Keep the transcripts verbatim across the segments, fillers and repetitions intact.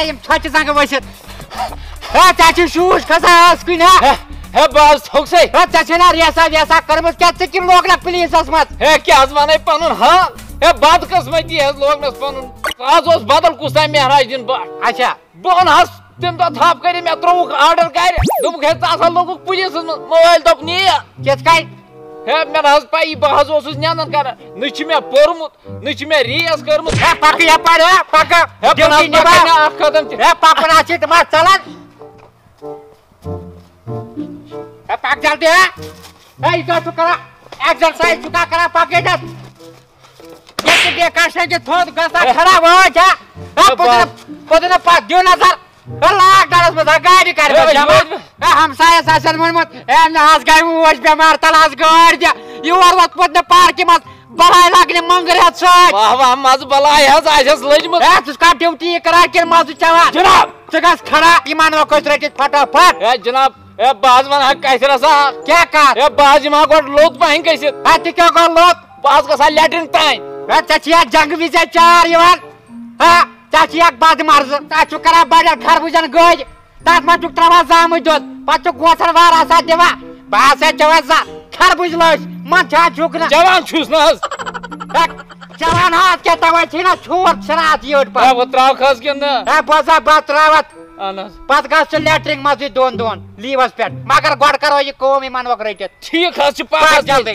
ہے یم چھچ زنگ ورثت ہے ژےٚ شوٗش کھسان ٲس کُنہِ ہا ہے باز تھوٚک سے ہے ژےٚ چھے نا ریسا ویسا کٔرمٕژ کیٛاہ ژٕ کِم لوگنکھ پُلیٖسس منٛز ہے کیٛاہ حظ وَنے پَنُن حال ہے بدقٕسمتی حظ لوگ مےٚ پَنُن آز اوس بدل کُس تام مہراج دیٖن بٹ اچھا بہٕ اوٚن حظ تَمہِ دۄہ تھپھ کٔرِتھ مےٚ ترٛووُکھ آرڈر گرِ دوٚپُکھ ہے ژٕ ہسا لوگُکھ پُلیٖسس منٛز موبایل دوٚپ نِیہِ کِتھ کٔنۍ ہے مےٚ نہ حظ پیی بہٕ حظ اوسُس نٮ۪نٛدن کران نہ چھُ مےٚ پوٚرمُت نہ چھُ مےٚ ریس کٔرمٕژ ہے پکہٕ یپٲرۍ ہے پکہٕ ہے بہٕ نہ حظ پکے نہٕ اکھ قدم تہِ ہے پکُن حظ چھُے تِم حظ ژلان ہے پک جلدی ہے ہے یہِ کیٛاہ چھُکھ کران ایکزرسایز چھُکھا کران پک ییٚتٮ۪تھ ییٚتہِ ڈِکشن چھِ تھوٚد گژھان خراب وٲج ہا ہے پوٚتُن پوٚتُن پتہٕ دِیِو نظر ہے لاک ڈاونس منٛز ہا گاڑِ کرِ ہے ہمسایس آسن ووٚنمُت ہے مےٚ حظ گٔے اوش بٮ۪مار تل حظ گٲڑۍ دِ یور ووت پوٚتنہِ پارکہِ منٛز بلاے لگنہِ مۄنٛگٕر ہٮ۪تھ سۭتۍ واہ واہ مزٕ بلاے حظ آسٮ۪س لٔجمٕژ ہے ژٕ چھُکھ کانٛہہ ڈیوٹی کران کِنہٕ مزٕ چٮ۪وان جناب ژٕ گژھ کھڑا یِمن وۄنۍ کٔژ رٔٹِتھ پھٹافٹ ہے جناب ہے بہٕ حظ ونہٕ ہا کثرس اکھ کیٛاہ کر ہے بہٕ حظ یِمہٕ ہا گۄڈٕ لوٚت پہن گٔژھِتھ ہے تہِ کیٛاہ گوٚو لوٚت بہٕ حظ گژھٕ ہا لیٹرِن تانۍ ہے ژےٚ چھِ یتھ جنگہٕ وِزے چار یِوان ہے ژےٚ چھِ اکھ بد مرضہٕ ژٕ چھُکھ کران بڑٮ۪ن خربوٗجن گٔدۍ تتھ منٛز چھُکھ تراوان زامُت دۄد پتہٕ چھُکھ گوژھن وار آسان دِوان بہٕ ہسا دِوان زٕ خربوٗج لٲج منٛدچھان چھُکھ نہٕ جوان چھُس نہٕ حظ ہے چلان حظ کیٛاہ تَوے چھِ نا چھوٗر ژھٕنان یٔڈ ہے پتہٕ بہٕ تراوکھ حظ کِنہٕ نہٕ ہے بوزا بہٕ تراوتھ اہن حظ پتہٕ گژھ ژٕ لیٹرِنگ منٛزٕے دۄن دۄہن لیٖوس پٮ۪ٹھ مگر گۄڈٕ کرو یہِ کٲم یِمن وۄنۍ رٔٹِتھ ٹھیٖک حظ چھُ پَک پکھ جلدی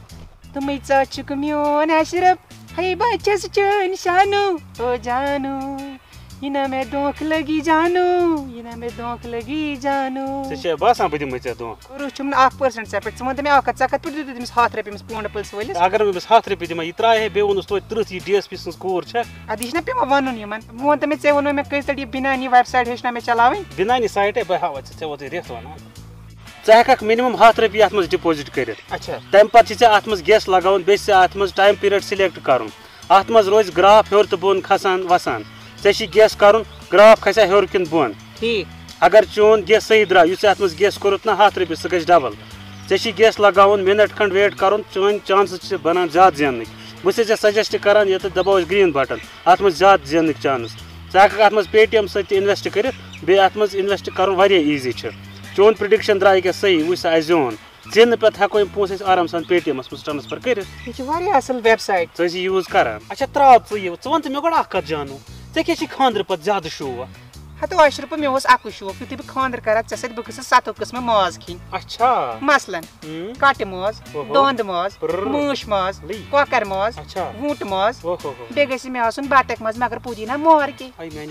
تمے ژاچُک میون اشرف ہے بچس چٲنۍ شانو او جانو یہ نہ مےٚ دھونٛکھ لگی جانو یہ نہ مےٚ دھونٛکھ لگی جانو ژےٚ چھےٚ باسان بہٕ دِمے ژےٚ دھونٛکھ کوٚرُتھ چھُم نہٕ اکھ پٔرسنٹ ژےٚ پٮ۪ٹھ ژٕ وَن تہٕ مےٚ اکھ کَتھ ژےٚ کَتھ پٮ۪ٹھ دیُتُتھ تٔمِس ہَتھ رۄپیہِ أمِس پونٛڈٕ پٔلِس وٲلِس اگر بہٕ أمِس ہتھ رۄپیہِ دِمے یہِ ترٛایہِ ہے بیٚیہِ ووٚنُس توتہِ تٕرٛہ یہِ ڈی ایس پی سٕنٛز کوٗر چھےٚ اَدٕ یہِ چھُنہ پیٚوان وَنُن یِمن بہٕ وَن تہٕ مےٚ ژےٚ ووٚنُے مےٚ کٔژِ لَٹہِ یہِ بِنانی ویب سایٹ ہیٚچھنا مےٚ چلاوٕنۍ بِنانی سایٹ ہے بہٕ ہاوے ژےٚ ژےٚ ووتُے رٮ۪تھ وَنان ژٕ ہٮ۪ککھ مِنِمم ہتھ رۄپیہِ اَتھ منٛز ڈِپوزِٹ کٔرِتھ اچھا تَمہِ پتہٕ چھِ ژےٚ اَتھ منٛز گیس لگاوُن بیٚیہِ چھِ ژےٚ اَتھ منٛز ٹایم پیٖریڈ سِلیکٹ کرُن اَتھ منٛز روزِ گراف ہیوٚر تہٕ بۄن کھسان وسان ژےٚ چھِ گیس کرُن گراف کھسیا ہیوٚر کِنہٕ بۄن ٹھیٖک اگر چون گیس صحیح درٛاو یُس ژےٚ اَتھ منٛز گیس کوٚرُتھ نہ ہتھ رۄپیہِ سُہ گژھِ ڈبل ژےٚ چھی گیس لگاوُن مِنٹ کھنٛڈ ویٹ کرُن چٲنۍ چانسٕز چھِ بنان زیادٕ زیننٕکۍ بہٕ چھُسے ژےٚ سجسٹ کران ییٚتٮ۪تھ دباو أسۍ گریٖن بٹن اَتھ منٛز زیادٕ زیننٕکۍ چانس ژٕ ہٮ۪ککھ اَتھ منٛز پے ٹی ایم سۭتۍ تہِ اِنویسٹ کٔرِتھ بیٚیہِ اَتھ منٛز اِنویسٹ کرُن واریاہ ایٖزی چھُ چون پرٛڈِکشن درٛاے أکیٛاہ صحیح وٕچھ سا اَسہِ زیوٗن زیننہٕ پتہٕ ہٮ۪کو یِم پونٛسہٕ أسۍ آرام سان پے ٹی ایمس منٛز ٹرانسفر کٔرِتھ یہِ چھِ واریاہ اَصٕل ویب سایٹ ژٕ ٲسی یوٗز کران اچھا ترٛاو ژٕ یہِ ژٕ وَن تہٕ مےٚ گۄڈٕ اکھ کتھ جانو ژےٚ کیٛاہ چھِ خانٛدرٕ پتہٕ زیادٕ شوق ہتو اشرف مےٚ اوس اکُے شوق یُتھُے بہٕ خانٛدر کرٕ ژےٚ سۭتۍ بہٕ گٔژھٕس سَتو قٕسمہٕ ماز کھیٚنۍ اچھا مثلاً کٹہٕ ماز دانٛد ماز موٗش ماز کۄکر ماز ووٗنٛٹہٕ ماز بیٚیہِ گژھِ مےٚ آسُن بطخ ماز مگر پُدیٖنا مارکے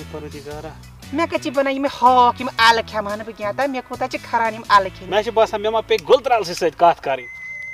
مےٚ کَتہِ چھِ بنان یِم ہاکھ یِم اَلہٕ کھٮ۪مہٕ ہا نہٕ بہٕ کینٛہہ تہٕ مےٚ کوٗتاہ چھِ کھران یِم اَلہٕ کھٮ۪نۍ مےٚ چھُ باسان مےٚ ما پیٚیہِ گُل ترٛالسٕے سۭتۍ کتھ کرٕنۍ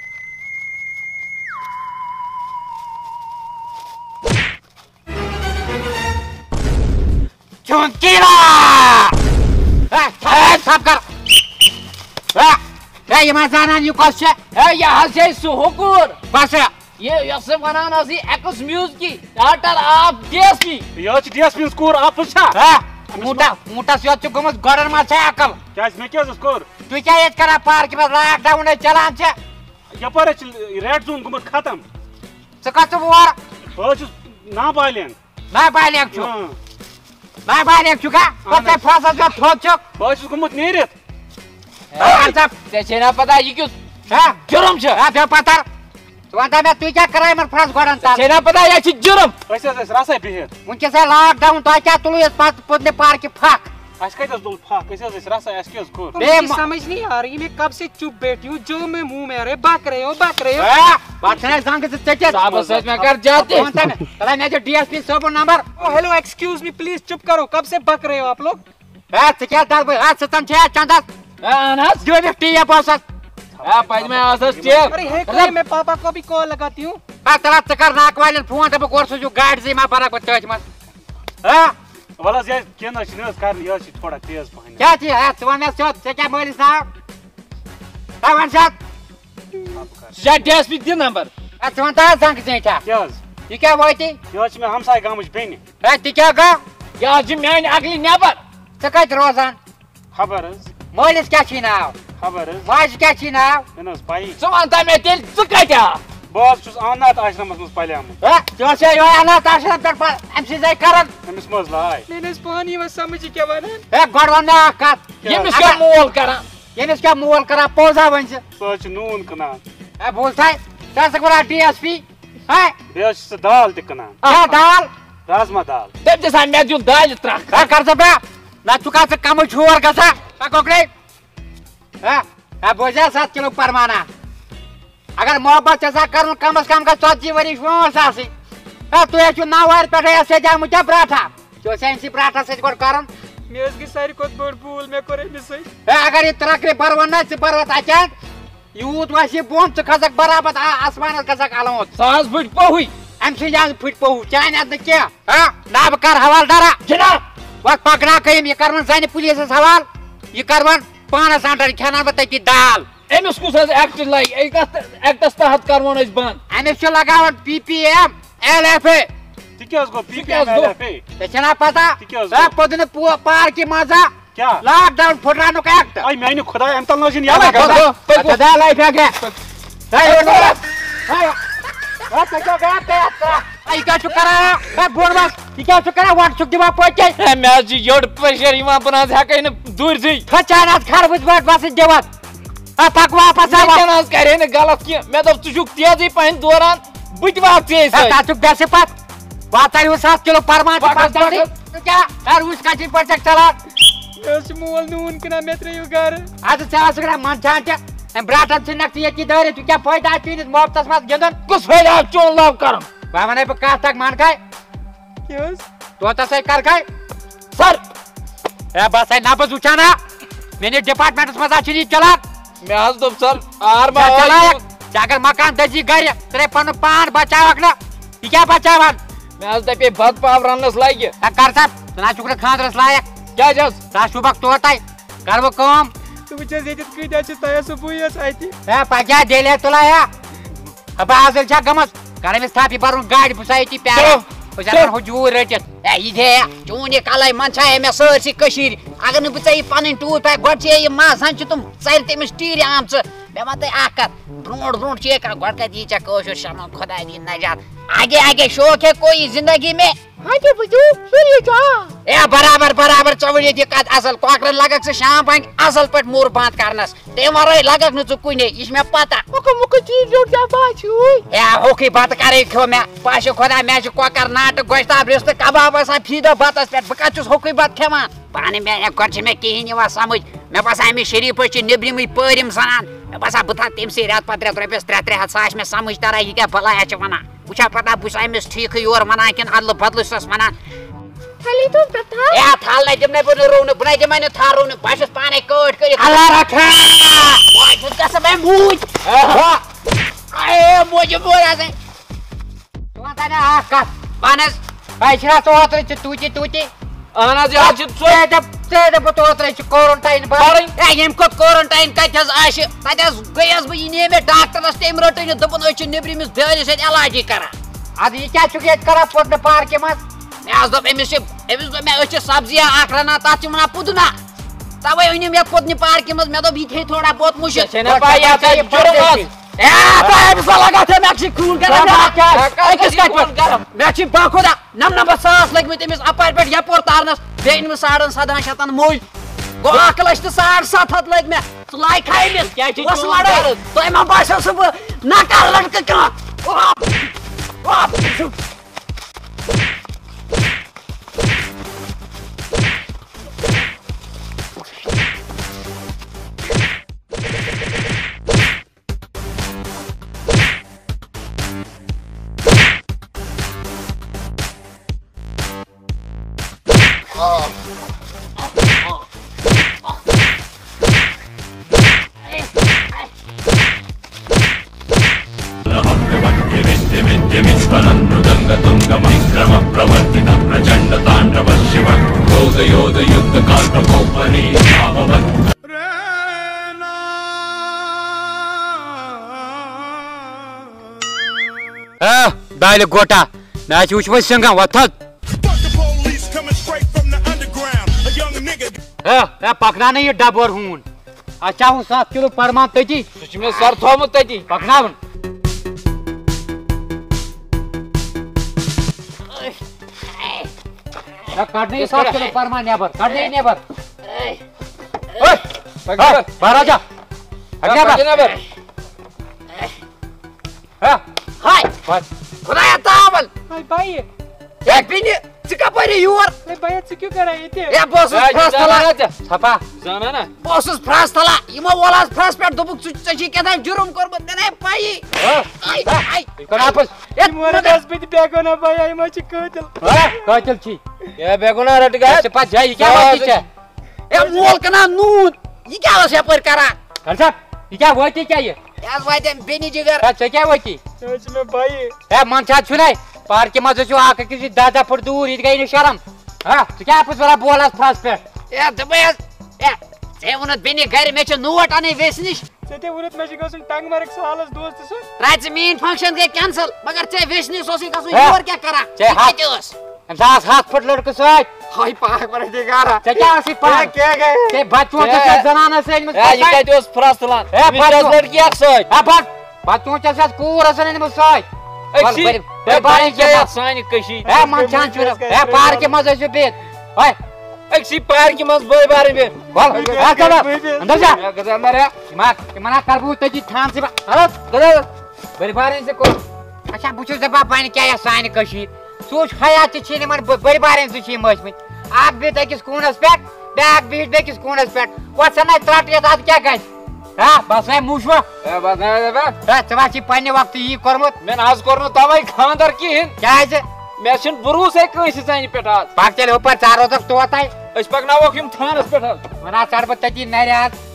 یِمن زانان یہِ کۄس چھےٚ ہے یہِ حظ چھے سُہ ہُکُر کۄس چھےٚ یہِ یۄس ونان ٲس یہِ ایٚکٕس میوٗزکی doctor of D S P یہِ حظ چھِ ڈی ایس پی یِنٛز کوٗر آفٕز چھا موٗٹا موٗٹس یوت چھُ گوٚمُت گۄڈن منٛز چھےٚ عقل کیٛازِ مےٚ کیٛاہ حظ کوٚر تُہۍ کیٛاہ ییٚتہِ کران پارکہِ منٛز لاک ڈاوُن حظ چلان چھےٚ یپٲرۍ حظ چھُ ریڈ زون گوٚمُت ختم ژٕ کَتھ ژٕ اور بہٕ حظ چھُس نابالینٛگ نابالغ چھُ نابالغ چھُکھا پتہٕ پھرٛسس یوت تھوٚد چھُکھ بہٕ حظ چھُس گوٚمُت نیٖرِتھ ژےٚ چھے نا پتہ یہِ کیُتھ جُرم چھُ بیٚیہِ پتھر ژٕ وَن تا مےٚ تُہۍ کیٛاہ کران یِمن پھرٛس گۄڈن ژےٚ چھے نا پتہ یہِ چھِ جُرم أسۍ حظ ٲسۍ رسے بِہِتھ وٕنکیٚس ہے لاک ڈاوُن تۄہہِ کیٛاہ تُلوٗ ییٚتہِ پتہٕ پٔتنہِ پارکہِ پھکھ اَسہِ کتہِ حظ تُل پھکھ أسۍ حظ ٲسۍ رسے اَسہِ کیٛاہ حظ کوٚر مجھے سمجھ نہیں آ رہی میں کب سے چپ بیٹھی ہوں جو میں منہ میں آ رہے بک رہے ہو بک رہے ہو پتہٕ چھِنہٕ زنٛگہٕ ژٕ ژٔٹِتھ صاحبس سۭتۍ مےٚ کر جاتی چلا مےٚ چھُ ڈی ایس پی صٲبُن number hello excuse me please چپ کرو کب سے بک رہے ہو آپ لوگ ہے ژٕ کیٛاہ دَبہٕ ہے سٕژن چھےٚ چندس اہن حظ دِیِو ٹیپ اوسس ہے پٔتمہِ ٲسٕس ٹیپ ارے ہے کوئی میں پاپا کو بھی کال لگاتی ہوں ہے تلا ژٕ کر ناکہٕ والٮ۪ن فون دَپکھ اورٕ سوٗزِو گاڑِ زٕ ما برکھ بہٕ تٔتھۍ منٛز ہا وَلہٕ حظ یہِ کیٚنٛہہ نہٕ حظ چھُنہٕ حظ کرنہٕ یہِ حظ چھِ تھوڑا تیز پہن کیٛاہ چھِ ہے ژٕ وَن مےٚ سیوٚد ژےٚ کیٛاہ مٲلِس ناو ہے وَن سیوٚد ژٕ چھا ڈی ایس پی دِ نمبر ہے ژٕ وَن تا زنٛگہٕ زیٖٹھا کیٛاہ حظ یہِ کیٛاہ وٲتی یہِ حظ چھِ مےٚ ہمساے گامٕچ بیٚنہِ ہے تہِ کیٛاہ گوٚو یہِ حظ چھِ میانہِ عقلہِ نٮ۪بر ژٕ کتہِ روزان خبر حظ مٲلِس کیٛاہ چھُے ناو خبر حظ ماجہِ کیٛاہ چھُے ناو مےٚ نہٕ حظ پایی ژٕ وَن تا مےٚ تیٚلہِ ژٕ کتہِ آو بہٕ حظ چھُس انات آشرمس منٛز پلیومُت ژٕ چھے یہے انات آشرم پٮ۪ٹھ امہِ سٕنٛزے کران أمِس مہ حظ لاے مےٚ نہٕ حظ پانہٕ یِوان سمجھ یہِ کیٛاہ وَنان ہے گۄڈٕ وَن مےٚ اکھ کتھ ییٚمِس کیٛاہ مول کران ییٚمِس کیٛاہ مول کران پوٚزا ؤنۍ ژٕ سُہ حظ چھُ نوٗن کٕنان ہے بوٗزتھے ژٕ ٲسٕکھ وَنان ڈی ایس پی ہے بیٚیہِ حظ چھُ سُہ دال تہِ کٕنان کیٛاہ دال رازما دال تٔمۍ دِژ مےٚ دیُن دالہِ ترٛکھ ہے کر ژٕ بیٚہہ نہ چھُکھا ژٕ کمٕے چھور گژھان ہے کۄکرے ہے ہے بوٗزیا سَتھ کِلوٗ پرمانا اگر محبت چھِ آسان کرُن کم از کم گژھِ ژتجی ؤرِش وٲنٛس آسٕنۍ ہے تُہۍ ٲسِو ناوارِ پٮ۪ٹھٕے اَسہِ سۭتۍ آمٕتۍ ہا براٹھا ژٕ اوس أمۍسٕے براٹھس سۭتۍ گۄڈٕ کرُن مےٚ حظ گٔے ساروی کھۄتہٕ بٔڑ بھوٗل مےٚ کوٚر أمِس سۭتۍ ہے اگر یہِ ترٛکرِ بَرون نا ژٕ بَروتھ اچانٛد یوٗت وَسہِ یہِ بۄن ژٕ کھسکھ برابر آسمانس گژھکھ الوُت ساس پھٕٹۍ پوٚہُے اَمہِ سٕنٛدۍ حظ پھٕٹۍ پوٚہوٗ چانہِ حظ نہٕ کیٚنٛہہ ہا نہ بہٕ کرٕ حوالہٕ دارا جناب وۄنۍ پکناوکھے یہِ کرون زَنہِ پُلیٖسَس حوالہٕ یہِ کرون پانس انڈر کھٮ۪ناون بہٕ تٔتی دال أمِس کُس حظ ایکٹ لگہِ کتھ ایکٹس تحت کرون أسۍ بنٛد أمِس چھُ لگاوان P P M L F A تہِ کیٛاہ حظ گوٚو پی تہِ پی کیٛاہ حظ ایم گوٚو؟ ایل ایف اے ژےٚ چھےٚ نا پتہ تہِ کیٛاہ حظ ہے گوٚو؟ پوٚدنہٕ پارکہِ منٛز ہا کیٛاہ لاک ڈاوُن پھٕٹراونُک ایکٹ اے میانہِ خۄداے اَمہِ تل نہ حظ چھِنہٕ یَلے گژھان خدا لایف ہے یہِ کیٛاہ چھُ کران ہے بوٚڑ بس یہِ کیٛاہ چھُ کران وۄٹھ چھُکھ دِوان پٔتۍ کِنۍ ہے مےٚ حظ چھِ یٔڈ پریشر یِوان بہٕ نہ حظ ہٮ۪کَے نہٕ دوٗرزٕے کھٔژان حظ خربٕژ پٲٹھۍ بسٕے دِوان ہے پک واپس مےٚ کیٛاہ نہ حظ کرے نہٕ غلط کینٛہہ مےٚ دوٚپ ژٕ چھُکھ تیزٕے پہن دوران بہٕ تہِ واتہٕ ژےٚ سۭتۍ تتھ چھُکھ بٮ۪سہِ پتہٕ واتان ہیوٗ سَتھ کِلوٗ پرمان پکھ حظ، ژٕ کیٛاہ ہے وٕچھ کَتہِ پٲٹھۍ چھَکھ چلان مےٚ حظ چھُ مول نوٗن کٕنان مےٚ ترٛٲیِو گرٕ اَدٕ ژےٚ ٲسٕکھ نا منٛدچھان تہِ أمۍ براٹن ژھٕنکھ ژٕ ییٚتھی دٲرِتھ ژٕ کیٛاہ فٲیدٕ آو چٲنِس محبتس منٛز گِنٛدُن کُس فٲیدٕ آو چون لو کرُن وۄنۍ وَنَے بہٕ کَتھ اکھ مانکھے کیٛاہ حظ طوطس سۭتۍ کرکھے سر ہے بس ہے نبض وٕچھان ہا میٲنِس ڈپارٹمنٹس منٛز حظ چھُنہٕ یہِ چلان مےٚ حظ دوٚپ سر آر ما ژےٚ چلایکھ ژےٚ اگر مکان دٔزی گرِ ژٕ ترٛٲے پنُن پان بچاوکھ نہٕ یہِ کیٛاہ بچاوان مےٚ حظ دپے بتہٕ پاو رننس لگہِ ہے کر سا ژٕ نہ چھُکھ نہٕ خاندرس لایق کیٛازِ حظ ژٕ حظ شوٗبکھ توتے کر بہٕ کٲم ژٕ وٕچھ حظ ییٚتٮ۪تھ کۭتیاہ چھِ تۄہہِ ٲسوٕ بٕے حظ اَتہِ ہے پکیا دِلے تُلے ہے بازل چھا گٔمٕژ کر أمِس تھپھ یہِ بَرُن گاڑِ بہٕ چھُسا ییٚتی پیاران بہٕ چھَس ہُہ جوٗرۍ رٔٹِتھ ہے یہِ دے چون یہِ کَلَے منٛدچھایے مےٚ سٲرسٕے کٔشیٖرِ اگر نہٕ بہٕ ژےٚ یہِ پَنٕنۍ ٹوٗر پیک گۄڈٕ چھے یہِ ماز ہن چھِ تِم ژَرِ تٔمِس ٹیٖرِ آمژٕ مےٚ وَن تۄہہِ اکھ کَتھ برونٛٹھ برونٛٹھ چھے کَتھ گۄڈٕ کَتہِ یی ژےٚ کٲشُر شرمن خۄداے دِیِن نجات آگے آگے شوق ہے کوئی زندگی میں ہے برابر برابر ژٕ ؤنِتھ یہِ کَتھ اَصٕل کۄکرن لگکھ ژٕ شام پنٛج اَصٕل پٲٹھۍ موٚر بنٛد کرنس تَمہِ وَرٲے لگکھ نہٕ ژٕ کُنے یہِ چھِ مےٚ پتہ ہے ہوکھٕے بتہٕ کرے کھیوٚو مےٚ پاشہِ خۄدا مےٚ چھِ کۄکر ناٹہٕ گۄشتاب رِستہٕ کباب آسان فی دۄہ بتس پٮ۪ٹھ بہٕ کتہِ چھُس ہوکھٕے بتہٕ کھٮ۪وان پانہٕ مےٚ گۄڈٕ چھِ مےٚ کِہیٖنۍ یِوان سمٕجھ مےٚ باسان أمِس شریٖفس چھِ نیبرِمٕے پٲرِم سنان مےٚ باسان بہٕ تھاو تٔمسٕے رٮ۪تہٕ پتہٕ رٮ۪تھ رۄپیس ترٛےٚ ترٛےٚ ہتھ سُہ آسہِ مےٚ سمٕجھ تران یہِ کیٛاہ بلایا چھِ ونان وٕچھا پتہ بہٕ چھُس أمِس ٹھیٖکھٕے یورٕ ونان کِنہٕ ادلہٕ بدلہٕ چھُسس ونان ہے تھل نے دِمنے بہٕ نہٕ رونہٕ بہٕ نے دِمے نہٕ تھل رونہٕ بہٕ چھُس پانے کٲٹھ کٔرِتھ اللہ رکھا بہٕ چھُس گژھان مےٚ موٗدۍ اے موجہِ موٗر آسان ژٕ وَن تانۍ اکھ کتھ وَن حظ ہے چھِنا ژٕ اوترٕ ژٕ توٗتی توٗتی اہن حظ یہِ حظ چھِ ژٕ ژےٚ دَپ ژےٚ دوٚپُتھ اوترَے چھِ کورنٹاین بَرٕنۍ ہے ییٚمہِ کھۄتہٕ کورنٹاین کتہِ حظ آسہِ تتہِ حظ گٔیَس بہٕ یہِ نِیے مےٚ ڈاکٹرس تٔمۍ رٔٹٕے نہٕ دوٚپُن أسۍ چھِ نیبرِمِس بیٛٲلِس سۭتۍ علاجی کران اَدٕ یہِ کیٛاہ چھُکھ ییٚتہِ کران پھٕٹنہٕ پارکہِ منٛز مےٚ حظ دوٚپ أمِس چھِ أمِس دوٚپ مےٚ أسۍ چھِ سبزِیا اکھ رنان تتھ چھِ وَنان پُدنا تَوے أنِم یتھ پُدنہِ پارکہِ منٛز مےٚ دوٚپ یہِ تھٲے تھوڑا بہت مُشِت چھےٚ نا پاے یَتھ حظ جُرم حظ مےٚ چھِ باخۄدا نمنمتھ ساس لٔگمٕتۍ أمِس اپارِ پٮ۪ٹھ یپور تارنس بیٚیہِ أنۍ مےٚ ساڑن سدہن شیٚتن مٔلۍ گوٚو اکھ لچھ تہٕ ساڑ ستھ ہتھ لٔگۍ مےٚ ژٕ لایکھا أمِس ؤژھ لڑٲے تۄہہِ ما باسیو سُہ بہٕ نکار لڑکہٕ کانٛہہ دالہِ گوٹا مےٚ حظ چھِ وٕچھمٕژ سِنٛگم وۄتھ تھوٚد ہے پکناونہٕ یہِ ڈبور ہوٗن اَتھ چھا ہُہ سَتھ کِلوٗ پرمان تٔتی سُہ چھُ مےٚ سر تھومُت تٔتی پکناوُن کڑنے سات کلو پرما نیبر کڑنے نیبر پکڑ بہراجا نیبر ہائے خدایا تعامل Hey, بھائی اے بینہِ ژٕ کپٲرۍ یور hey, بھائی ژٕ کیوں کران ییٚتہِ اے بہٕ اوسُس فرٛس تھلان چھپا زانا نا بہٕ اوسُس فرٛس تھلان یِمو وول آز فرٛس پٮ۪ٹھ دوٚپُکھ ژٕ ژےٚ چھُے کیٛاہ تام جُرُم کوٚرمُت مےٚ نَے پَیی آے آے کراپس اے مورس بہٕ تہِ بیٚگو نا بھائی یِم حظ چھِ قٲتِل قاتل چھی کیا بیگونا رٹ گیا چھپا جاي کیا وتی چھ اے مول کٕنان نوٗن یہِ کیٛاہ اوس یپٲرۍ کران کلسا یہ کیا وتی کیا یہ یہِ حظ واتہِ أمۍ بیٚنہِ جِگر ژےٚ کیا وتی یہِ حظ چھُ مےٚ بھایی اے من چھا چھُناے پارکہِ منٛز ٲسِو اکھ أکِس سۭتۍ دہ دہ پھٕٹ دوٗر یہِ تہِ گٔے نہٕ شرم ہا ژٕ کیٛاہ اَپُز وَنان بولس فرٛس پٮ۪ٹھ اے دوٚپمَے حظ اے ژےٚ ووٚنُتھ بیٚنہِ گرِ مےٚ چھِ نوٹ اَنٕنۍ ویسہِ نِش ژےٚ تہِ ووٚنُتھ مےٚ چھُ گژھُن ٹنٛگ مرگ سالس دوستہٕ سُنٛد ترٛایہِ ژٕ میٛٲنۍ فنٛکشن گٔے کینسل مگر ژےٚ ویسہِ نِش اوسُے گژھُن ہے یور کیٛاہ کران ژےٚ یہِ ہا- کَتہِ ٲس أمِس آس ہتھ پھٕٹ لڑکہٕ سۭتۍ ہاے پاک پردِگارا ژےٚ کیٛاہ ٲسٕے پاے ژےٚ بچہٕ ژےٚ زنانس أنۍمٕژ یہ کتہِ اوس فرٛس تُلان ہے أمِس چھِ بچہٕ لڑکی اکھ سۭتۍ ہے بٹ بچہٕ ژےٚ کوٗر ٲسن أنۍمٕژ سۭتۍ أکسی ہے بھائی کیا سانہِ کٔشیٖرِ ہے من چھان چھُنہٕ ہے پارکہِ منٛز ٲسِو بِہِتھ ہے أکسی پارکہِ منٛز بٲے بارٕنۍ بیٚیہِ بول ہے گدر اندر جا گزر ماریا یِما یِمن کر بہٕ تٔتی تھان ژٕ ہلو گدر بٔرۍ بارٕنۍ ژٕ کوٚر اچھا بہٕ چھُس دپان وۄنۍ کیٛاہ یتھ سانہِ کٔشیٖرِ سوٗنٛچ حیات تہِ چھِ یِمن بٔرۍ بارٕنۍ زٕ چھِ یِم ٲسۍمٕتۍ اکھ بِہِتھ أکِس کوٗنس پٮ۪ٹھ بیٛاکھ بِہِتھ بیٚکِس کوٗنس پٮ۪ٹھ وۄتھ ژھٕناے ترٛٹھ یتھ ادٕ کیٛاہ گژھِ ہا بس وۄنۍ مُش وۄنۍ ہے بس دپان ہے ژٕ ما چھِ پننہِ وقتہٕ یی کوٚرمُت مےٚ نہ حظ کوٚر نہٕ تَوَے خانٛدر کِہیٖنۍ کیٛازِ مےٚ چھُنہٕ بروسے کٲنٛسہِ ژَنہِ پٮ۪ٹھ آز پکھ تیٚلہِ ہُپٲرۍ ژٕ روزکھ توتاے أسۍ پکناوہوکھ یِم تھانس پٮ۪ٹھ حظ وۄنۍ حظ ژڑٕ بہٕ تٔتی نرِ حظ